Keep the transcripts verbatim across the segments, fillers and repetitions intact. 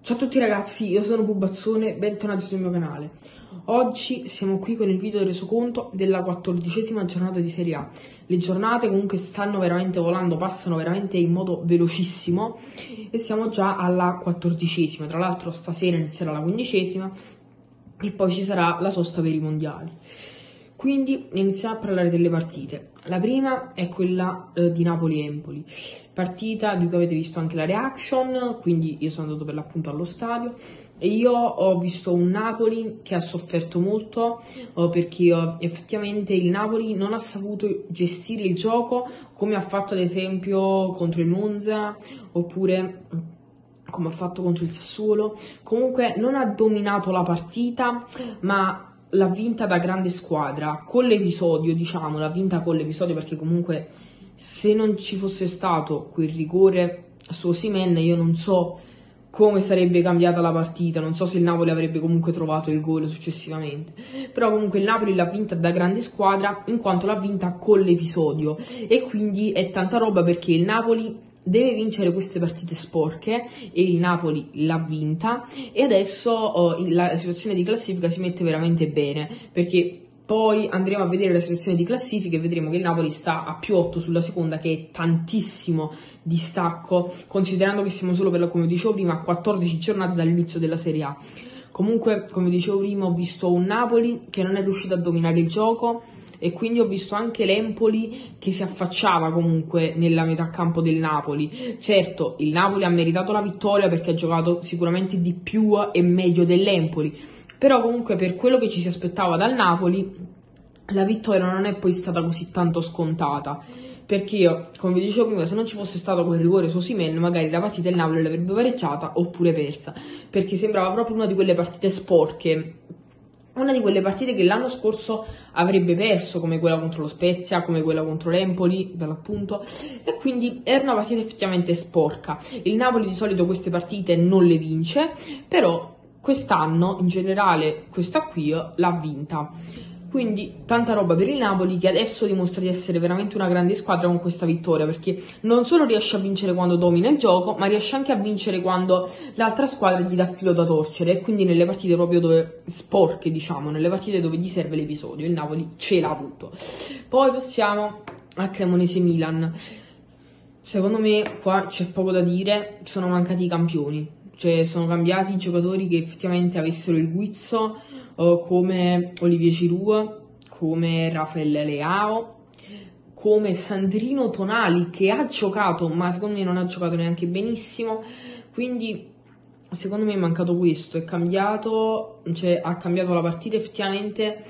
Ciao a tutti ragazzi, io sono Pubazzone, bentornati sul mio canale. Oggi siamo qui con il video resoconto della quattordicesima giornata di Serie A. Le giornate comunque stanno veramente volando, passano veramente in modo velocissimo e siamo già alla quattordicesima. Tra l'altro stasera inizierà la quindicesima e poi ci sarà la sosta per i mondiali. Quindi iniziamo a parlare delle partite. La prima è quella eh, di Napoli-Empoli, partita di cui avete visto anche la reaction, quindi io sono andato per l'appunto allo stadio e io ho visto un Napoli che ha sofferto molto eh, perché eh, effettivamente il Napoli non ha saputo gestire il gioco come ha fatto ad esempio contro il Monza oppure come ha fatto contro il Sassuolo. Comunque non ha dominato la partita, ma l'ha vinta da grande squadra, con l'episodio, diciamo, l'ha vinta con l'episodio perché comunque se non ci fosse stato quel rigore su Osimhen io non so come sarebbe cambiata la partita, non so se il Napoli avrebbe comunque trovato il gol successivamente, però comunque il Napoli l'ha vinta da grande squadra in quanto l'ha vinta con l'episodio e quindi è tanta roba perché il Napoli deve vincere queste partite sporche e il Napoli l'ha vinta e adesso oh, la situazione di classifica si mette veramente bene perché poi andremo a vedere la situazione di classifica e vedremo che il Napoli sta a più otto sulla seconda, che è tantissimo distacco considerando che siamo solo, per, come dicevo prima, a quattordici giornate dall'inizio della Serie A. Comunque, come dicevo prima, ho visto un Napoli che non è riuscito a dominare il gioco e quindi ho visto anche l'Empoli che si affacciava comunque nella metà campo del Napoli. Certo, il Napoli ha meritato la vittoria perché ha giocato sicuramente di più e meglio dell'Empoli, però comunque per quello che ci si aspettava dal Napoli la vittoria non è poi stata così tanto scontata, perché io, come vi dicevo prima, se non ci fosse stato quel rigore su Osimhen magari la partita del Napoli l'avrebbe pareggiata oppure persa, perché sembrava proprio una di quelle partite sporche, una di quelle partite che l'anno scorso avrebbe perso, come quella contro lo Spezia, come quella contro l'Empoli, per l'appunto, e quindi era una partita effettivamente sporca. Il Napoli di solito queste partite non le vince, però quest'anno, in generale, questa qui l'ha vinta. Quindi tanta roba per il Napoli che adesso dimostra di essere veramente una grande squadra con questa vittoria, perché non solo riesce a vincere quando domina il gioco, ma riesce anche a vincere quando l'altra squadra gli dà filo da torcere, e quindi nelle partite proprio dove sporche, diciamo, nelle partite dove gli serve l'episodio, il Napoli ce l'ha avuto. Poi passiamo a Cremonese-Milan. Secondo me qua c'è poco da dire, sono mancati i campioni, cioè sono cambiati i giocatori che effettivamente avessero il guizzo, come Olivier Giroud, come Rafael Leao, come Sandrino Tonali, che ha giocato ma secondo me non ha giocato neanche benissimo, quindi secondo me è mancato questo, è cambiato, cioè ha cambiato la partita effettivamente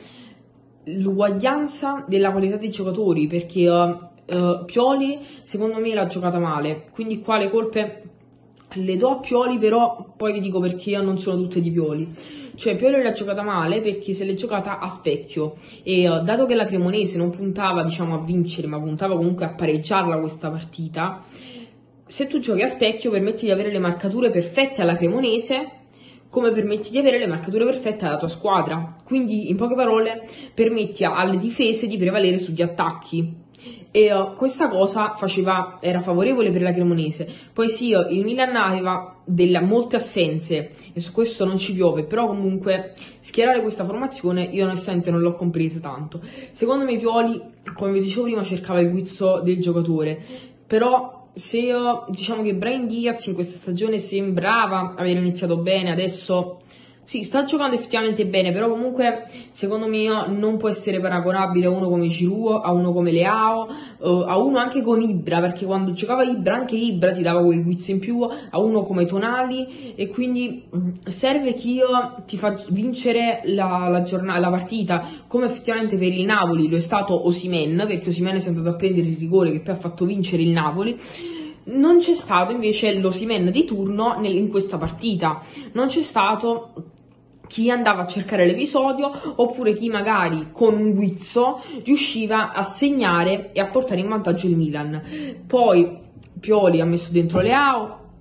l'uguaglianza della qualità dei giocatori, perché uh, uh, Pioli secondo me l'ha giocata male, quindi qua le colpe le do a Pioli, però poi vi dico perché non sono tutte di Pioli. Cioè Pioli l'ha giocata male perché se l'è giocata a specchio e uh, dato che la Cremonese non puntava, diciamo, a vincere, ma puntava comunque a pareggiarla questa partita, se tu giochi a specchio permetti di avere le marcature perfette alla Cremonese come permetti di avere le marcature perfette alla tua squadra, quindi in poche parole permetti alle difese di prevalere sugli attacchi. E uh, questa cosa faceva, era favorevole per la Cremonese. Poi sì, uh, il Milan aveva delle, molte assenze e su questo non ci piove, però comunque schierare questa formazione io onestamente non l'ho compresa tanto. Secondo me Pioli, come vi dicevo prima, cercava il guizzo del giocatore, però se uh, diciamo che Brahim Diaz in questa stagione sembrava aver iniziato bene, adesso sì, sta giocando effettivamente bene, però comunque secondo me non può essere paragonabile a uno come Giroud, a uno come Leao, uh, a uno anche con Ibra, perché quando giocava Ibra anche Ibra ti dava quel guizzo in più, a uno come Tonali, e quindi serve chi ti fa vincere la, la, giornata, la partita, come effettivamente per il Napoli lo è stato Osimhen, perché Osimhen si è andato a prendere il rigore che poi ha fatto vincere il Napoli. Non c'è stato invece l'Osimhen di turno in questa partita, non c'è stato chi andava a cercare l'episodio oppure chi magari con un guizzo riusciva a segnare e a portare in vantaggio il Milan. Poi Pioli ha messo dentro Leao,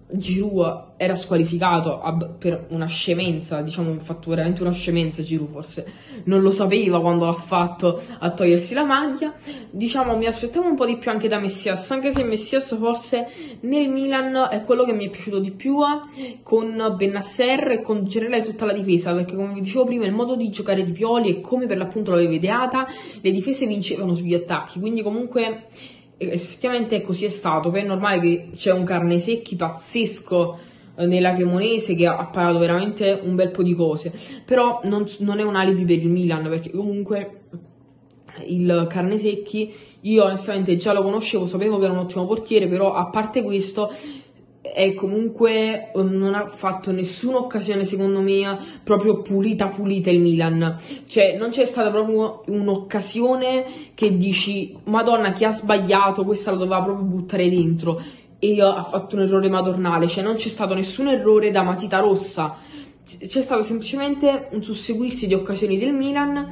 Giroud era squalificato per una scemenza, diciamo, ha fatto veramente una scemenza Giroud, forse non lo sapeva quando l'ha fatto a togliersi la maglia. Diciamo, mi aspettavo un po' di più anche da Messias, anche se Messias forse nel Milan è quello che mi è piaciuto di più, con Bennacer e con generale tutta la difesa, perché come vi dicevo prima il modo di giocare di Pioli e come per l'appunto l'avevo ideata, le difese vincevano sugli attacchi, quindi comunque effettivamente così è stato. Poi è normale che c'è un Carnesecchi pazzesco nella Cremonese che ha parato veramente un bel po' di cose, però non, non è un alibi per il Milan, perché comunque il Carnesecchi io onestamente già lo conoscevo, sapevo che era un ottimo portiere, però a parte questo è comunque non ha fatto nessuna occasione secondo me proprio pulita pulita il Milan, cioè non c'è stata proprio un'occasione che dici Madonna chi ha sbagliato, questa la doveva proprio buttare dentro e ha fatto un errore madornale, cioè non c'è stato nessun errore da matita rossa, c'è stato semplicemente un susseguirsi di occasioni del Milan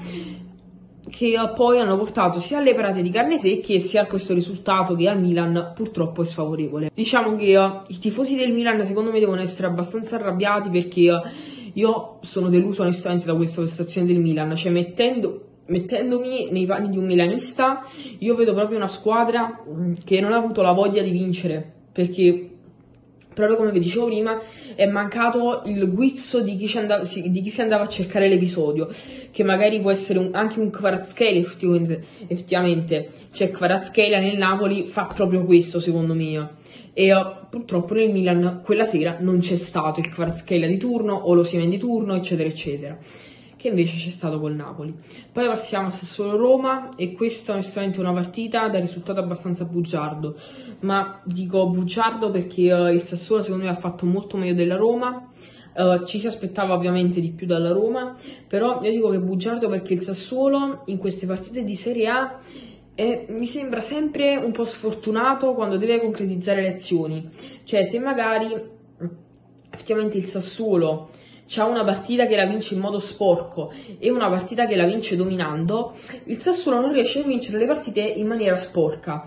che poi hanno portato sia alle parate di Carnesecchi sia a questo risultato che al Milan purtroppo è sfavorevole. Diciamo che uh, i tifosi del Milan secondo me devono essere abbastanza arrabbiati, perché uh, io sono deluso onestamente da questa prestazione del Milan, cioè mettendo, mettendomi nei panni di un milanista io vedo proprio una squadra che non ha avuto la voglia di vincere, perché proprio come vi dicevo prima è mancato il guizzo di chi, andava, di chi si andava a cercare l'episodio, che magari può essere un, anche un Kvaratskhelia effettivamente, effettivamente. Cioè Kvaratskhelia nel Napoli fa proprio questo secondo me, e uh, purtroppo nel Milan quella sera non c'è stato il Kvaratskhelia di turno o l'Osimhen di turno eccetera eccetera, che invece c'è stato col Napoli. Poi passiamo a Sassuolo-Roma, e questa onestamente è una partita da risultato abbastanza bugiardo, ma dico bugiardo perché uh, il Sassuolo secondo me ha fatto molto meglio della Roma, uh, ci si aspettava ovviamente di più dalla Roma, però io dico che è bugiardo perché il Sassuolo in queste partite di Serie A è, mi sembra sempre un po' sfortunato quando deve concretizzare le azioni, cioè se magari effettivamente il Sassuolo c'ha una partita che la vince in modo sporco e una partita che la vince dominando, il Sassuolo non riesce a vincere le partite in maniera sporca.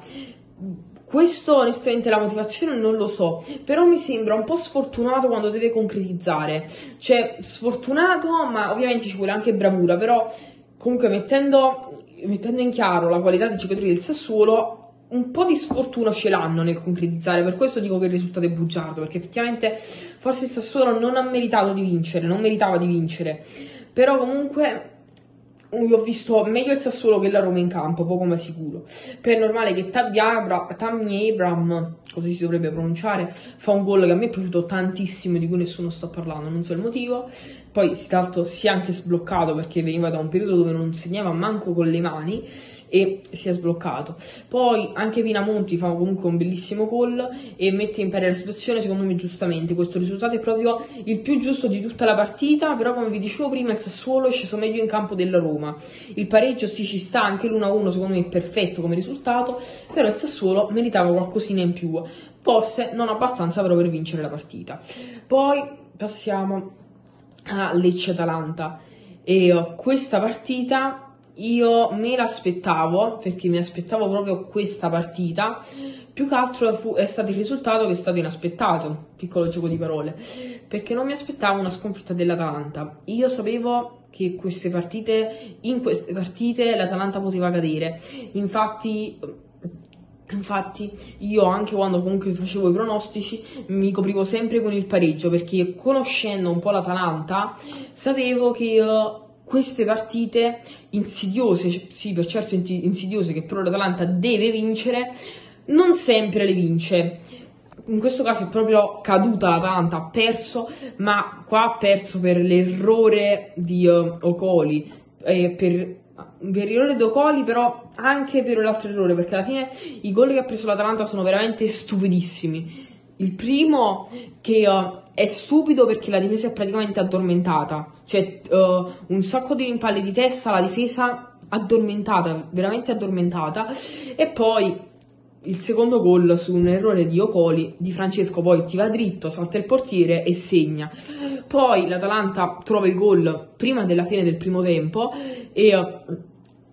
Questo onestamente la motivazione non lo so, però mi sembra un po' sfortunato quando deve concretizzare, cioè sfortunato, ma ovviamente ci vuole anche bravura, però comunque mettendo, mettendo in chiaro la qualità dei giocatori del Sassuolo, un po' di sfortuna ce l'hanno nel concretizzare, per questo dico che il risultato è bugiardo, perché effettivamente forse il Sassuolo non ha meritato di vincere, non meritava di vincere, però comunque io ho visto meglio il Sassuolo che la Roma in campo, poco ma sicuro. Poi è normale che Tammy Abraham, Tammy Abraham, così si dovrebbe pronunciare, fa un gol che a me è piaciuto tantissimo, di cui nessuno sta parlando, non so il motivo. Poi si, tanto, si è anche sbloccato perché veniva da un periodo dove non segnava manco con le mani e si è sbloccato. Poi anche Pinamonti fa comunque un bellissimo gol e mette in pari la situazione secondo me giustamente. Questo risultato è proprio il più giusto di tutta la partita, però come vi dicevo prima il Sassuolo è sceso meglio in campo della Roma. Il pareggio sì ci sta, anche l'uno a uno secondo me è perfetto come risultato, però il Sassuolo meritava qualcosina in più, forse non abbastanza però per vincere la partita. Poi passiamo a Lecce-Atalanta, e uh, questa partita io me l'aspettavo, perché mi aspettavo proprio questa partita, più che altro fu, è stato il risultato che è stato inaspettato, piccolo gioco di parole, perché non mi aspettavo una sconfitta dell'Atalanta. Io sapevo che queste partite, in queste partite l'Atalanta poteva cadere, infatti Infatti io anche quando comunque facevo i pronostici mi coprivo sempre con il pareggio, perché conoscendo un po' l'Atalanta sapevo che uh, queste partite insidiose, sì per certo insidiose, che però l'Atalanta deve vincere, non sempre le vince. In questo caso è proprio caduta l'Atalanta, ha perso, ma qua ha perso per l'errore di uh, Okoli, eh, per... per l'errore di Okoli, però anche per l'altro errore, perché alla fine i gol che ha preso l'Atalanta sono veramente stupidissimi. Il primo che uh, è stupido perché la difesa è praticamente addormentata, cioè uh, un sacco di rimpalli di testa, la difesa addormentata, veramente addormentata, e poi il secondo gol su un errore di Okoli, di Francesco, poi ti va dritto, salta il portiere e segna. Poi l'Atalanta trova il gol prima della fine del primo tempo e uh,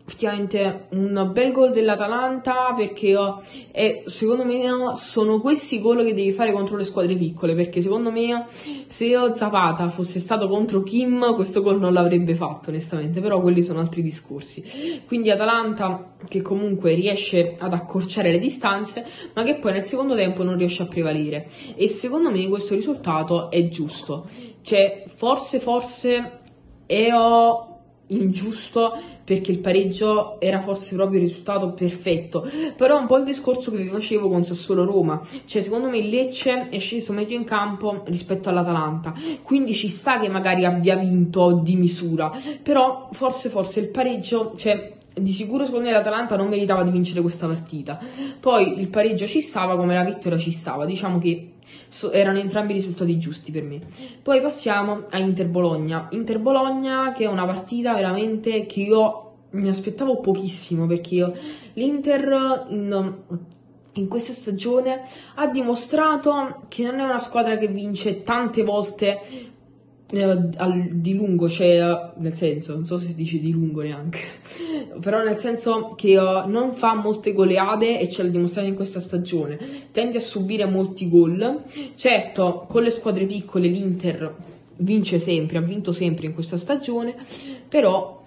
effettivamente un bel gol dell'Atalanta, perché oh, è, secondo me sono questi gol che devi fare contro le squadre piccole, perché secondo me se Zapata fosse stato contro Kim questo gol non l'avrebbe fatto onestamente, però quelli sono altri discorsi. Quindi Atalanta che comunque riesce ad accorciare le distanze, ma che poi nel secondo tempo non riesce a prevalere, e secondo me questo risultato è giusto, cioè forse forse è oh, ingiusto, perché il pareggio era forse proprio il risultato perfetto, però è un po' il discorso che vi facevo con Sassuolo-Roma, cioè secondo me il Lecce è sceso meglio in campo rispetto all'Atalanta, quindi ci sta che magari abbia vinto di misura, però forse forse il pareggio, cioè di sicuro secondo me l'Atalanta non meritava di vincere questa partita, poi il pareggio ci stava come la vittoria ci stava, diciamo che So, erano entrambi risultati giusti per me. Poi passiamo a Inter-Bologna. Inter-Bologna che è una partita veramente che io mi aspettavo pochissimo, perché io, l'Inter in, in questa stagione ha dimostrato che non è una squadra che vince tante volte eh, al, di lungo, cioè nel senso, non so se si dice di lungo neanche, però nel senso che uh, non fa molte goleade, e ce l'ha dimostrato in questa stagione, tende a subire molti gol. Certo, con le squadre piccole l'Inter vince sempre, ha vinto sempre in questa stagione, però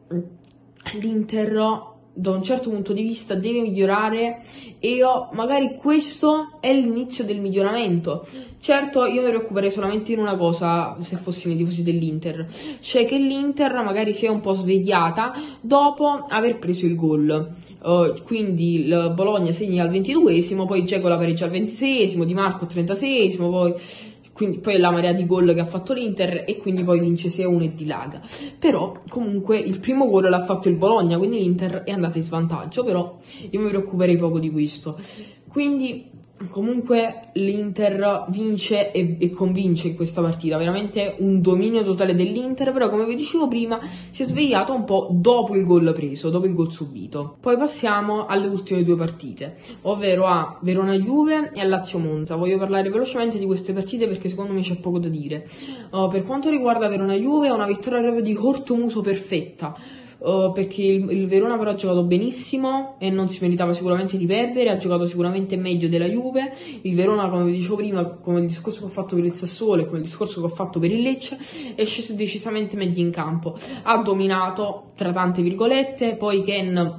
l'Inter da un certo punto di vista deve migliorare, e io magari questo è l'inizio del miglioramento. Certo, io mi preoccuperei solamente in una cosa se fossi nei tifosi dell'Inter, cioè che l'Inter magari sia un po' svegliata dopo aver preso il gol. Uh, quindi il Bologna segna al ventiduesimo, poi Dzeko la pareggia al ventiseiesimo, Di Marco al trentaseiesimo, poi quindi poi la marea di gol che ha fatto l'Inter, e quindi poi vince sei a uno e dilaga. Però comunque il primo gol l'ha fatto il Bologna, quindi l'Inter è andata in svantaggio, però io mi preoccuperei poco di questo. Quindi comunque l'Inter vince e, e convince in questa partita, veramente un dominio totale dell'Inter, però come vi dicevo prima si è svegliato un po' dopo il gol preso, dopo il gol subito. Poi passiamo alle ultime due partite, ovvero a Verona-Juve e a Lazio-Monza. Voglio parlare velocemente di queste partite perché secondo me c'è poco da dire. Uh, per quanto riguarda Verona-Juve, è una vittoria proprio di cortomuso perfetta. Uh, perché il, il Verona però ha giocato benissimo e non si meritava sicuramente di perdere, ha giocato sicuramente meglio della Juve. Il Verona, come vi dicevo prima, come il discorso che ho fatto per il Sassuolo e come il discorso che ho fatto per il Lecce, è sceso decisamente meglio in campo, ha dominato tra tante virgolette, poi Ken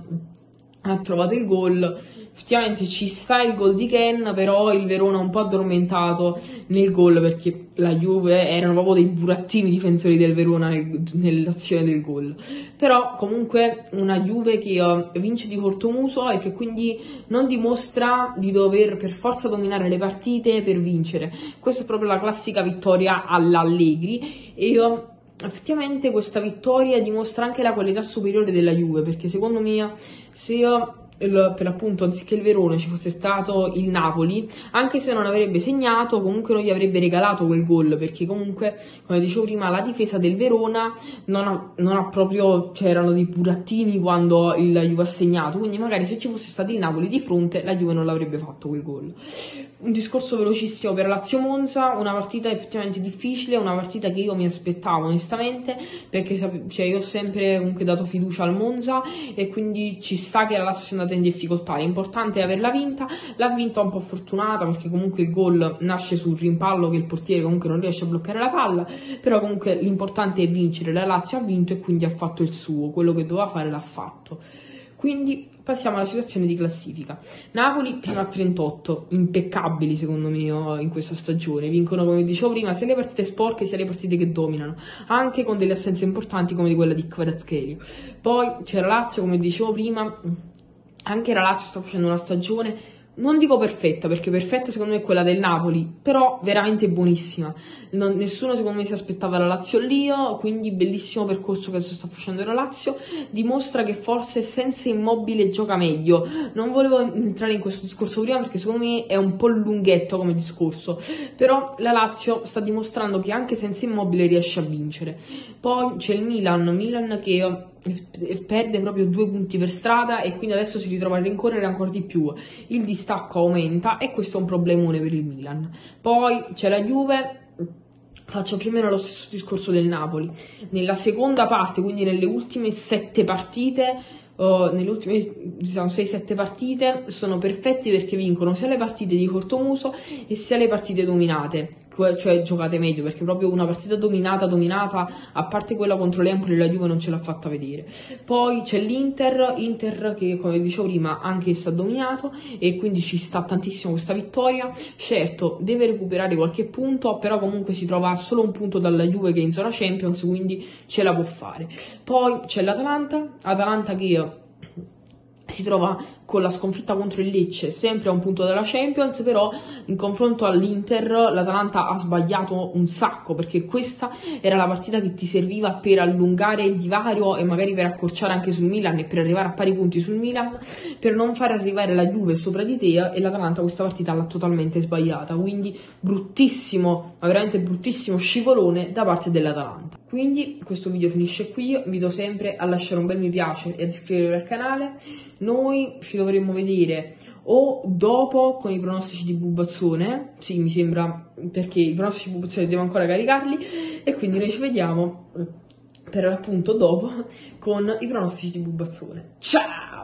ha trovato il gol. Effettivamente ci sta il gol di Ken, però il Verona un po' addormentato nel gol, perché la Juve erano proprio dei burattini difensori del Verona nel, nell'azione del gol. Però comunque una Juve che uh, vince di cortomuso e che quindi non dimostra di dover per forza dominare le partite per vincere. Questa è proprio la classica vittoria all'Allegri, e uh, effettivamente questa vittoria dimostra anche la qualità superiore della Juve, perché secondo me se uh, Il, per appunto anziché il Verona ci fosse stato il Napoli, anche se non avrebbe segnato comunque non gli avrebbe regalato quel gol, perché comunque come dicevo prima la difesa del Verona non ha, non ha proprio, cioè erano dei burattini quando il Juve ha segnato, quindi magari se ci fosse stato il Napoli di fronte la Juve non l'avrebbe fatto quel gol. Un discorso velocissimo per Lazio-Monza, una partita effettivamente difficile, una partita che io mi aspettavo onestamente, perché cioè, io ho sempre comunque dato fiducia al Monza, e quindi ci sta che la Lazio sia andata in difficoltà. L'importante è averla vinta, l'ha vinta un po' fortunata, perché comunque il gol nasce sul rimpallo che il portiere comunque non riesce a bloccare la palla, però comunque l'importante è vincere. La Lazio ha vinto e quindi ha fatto il suo, quello che doveva fare l'ha fatto. Quindi passiamo alla situazione di classifica. Napoli prima a trentotto, impeccabili secondo me in questa stagione, vincono come dicevo prima sia le partite sporche sia le partite che dominano, anche con delle assenze importanti come di quella di Kvaratskhelia. Poi c'è la Lazio, come dicevo prima, anche la Lazio sta facendo una stagione, non dico perfetta, perché perfetta secondo me è quella del Napoli, però veramente buonissima. Non, nessuno secondo me si aspettava la Lazio lì, quindi bellissimo percorso che sta facendo la Lazio, dimostra che forse senza Immobile gioca meglio. Non volevo entrare in questo discorso prima perché secondo me è un po' lunghetto come discorso, però la Lazio sta dimostrando che anche senza Immobile riesce a vincere. Poi c'è il Milan, Milan che perde proprio due punti per strada e quindi adesso si ritrova a rincorrere ancora di più, il distacco aumenta e questo è un problemone per il Milan. Poi c'è la Juve, faccio più o meno lo stesso discorso del Napoli, nella seconda parte, quindi nelle ultime sette partite uh, nelle ultime diciamo, sei sette partite sono perfetti perché vincono sia le partite di cortomuso e sia le partite dominate, cioè giocate meglio, perché proprio una partita dominata dominata, a parte quella contro l'Empoli, la Juve non ce l'ha fatta vedere. Poi c'è l'Inter, Inter che come dicevo prima anche essa ha dominato e quindi ci sta tantissimo questa vittoria. Certo deve recuperare qualche punto, però comunque si trova a solo un punto dalla Juve che è in zona Champions, quindi ce la può fare. Poi c'è l'Atalanta, Atalanta che si trova con la sconfitta contro il Lecce sempre a un punto della Champions, però in confronto all'Inter l'Atalanta ha sbagliato un sacco, perché questa era la partita che ti serviva per allungare il divario e magari per accorciare anche sul Milan e per arrivare a pari punti sul Milan, per non far arrivare la Juve sopra di te, e l'Atalanta questa partita l'ha totalmente sbagliata, quindi bruttissimo, ma veramente bruttissimo scivolone da parte dell'Atalanta. Quindi questo video finisce qui, io invito sempre a lasciare un bel mi piace e ad iscrivervi al canale. Noi ci dovremmo vedere o dopo con i pronostici di Bubazzone, sì mi sembra, perché i pronostici di Bubazzone devo ancora caricarli, e quindi noi ci vediamo per l'appunto dopo con i pronostici di Bubazzone. Ciao!